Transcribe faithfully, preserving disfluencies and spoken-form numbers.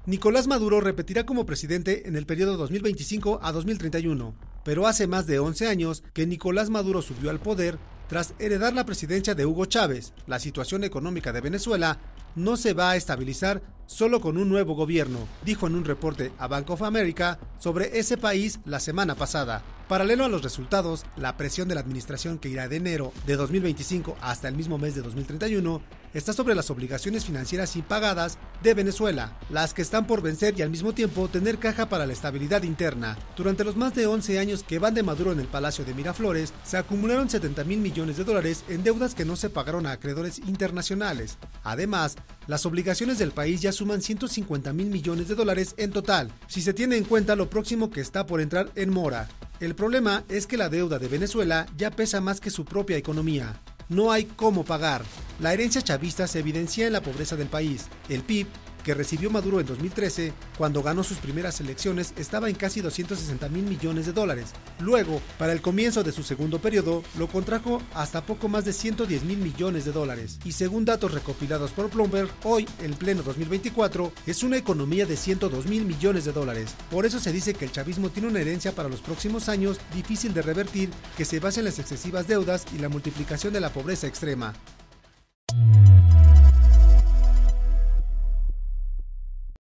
Nicolás Maduro repetirá como presidente en el periodo dos mil veinticinco a dos mil treinta y uno, pero hace más de once años que Nicolás Maduro subió al poder tras heredar la presidencia de Hugo Chávez. La situación económica de Venezuela no se va a estabilizar solo con un nuevo gobierno, dijo en un reporte a Bank of America sobre ese país la semana pasada. Paralelo a los resultados, la presión de la administración que irá de enero de dos mil veinticinco hasta el mismo mes de dos mil treinta y uno está sobre las obligaciones financieras impagadas de Venezuela, las que están por vencer y al mismo tiempo tener caja para la estabilidad interna. Durante los más de once años que van de Maduro en el Palacio de Miraflores, se acumularon setenta mil millones de dólares en deudas que no se pagaron a acreedores internacionales. Además, las obligaciones del país ya suman ciento cincuenta mil millones de dólares en total, si se tiene en cuenta lo próximo que está por entrar en mora. El problema es que la deuda de Venezuela ya pesa más que su propia economía. No hay cómo pagar. La herencia chavista se evidencia en la pobreza del país. El P I B que recibió Maduro en dos mil trece, cuando ganó sus primeras elecciones, estaba en casi doscientos sesenta mil millones de dólares. Luego, para el comienzo de su segundo periodo, lo contrajo hasta poco más de ciento diez mil millones de dólares. Y según datos recopilados por Bloomberg, hoy, en pleno dos mil veinticuatro, es una economía de ciento dos mil millones de dólares. Por eso se dice que el chavismo tiene una herencia para los próximos años difícil de revertir, que se basa en las excesivas deudas y la multiplicación de la pobreza extrema.